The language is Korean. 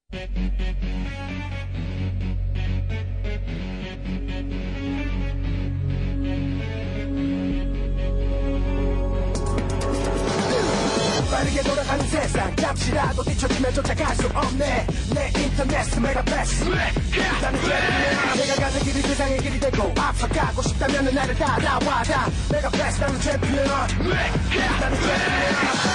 빠르게 돌아가는 세상 잠시라도 뒤처지면 쫓아갈 수 없네 내 인터넷 메가패스 나는 챔피언 내가 가는 길이 세상의 길이 되고 앞서가고 싶다면 나를 따라와 다 메가패스 나는 챔피언 나는 챔피언